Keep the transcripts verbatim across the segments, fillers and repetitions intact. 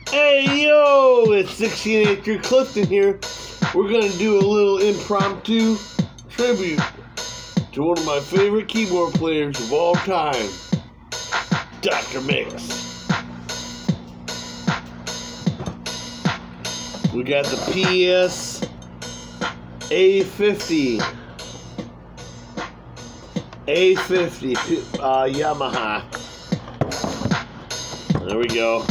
Hey yo, it's sixteen eighty-three Clifton here. We're gonna do a little impromptu tribute to one of my favorite keyboard players of all time, Doctor Mix. We got the P S A fifty, A fifty uh, Yamaha. There we go.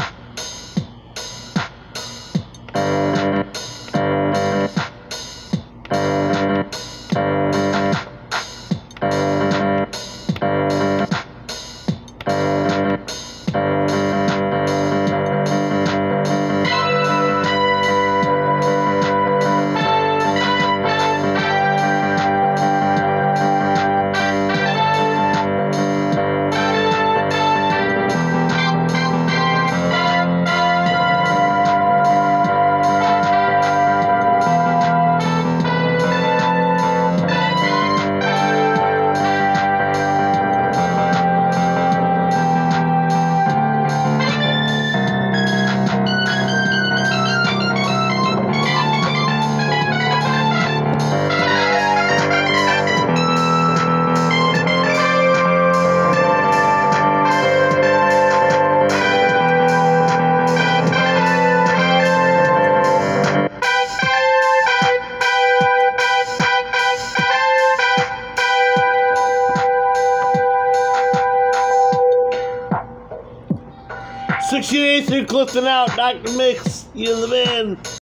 sixteen eighty-three Clifton out, Doctor Mix, you're the man.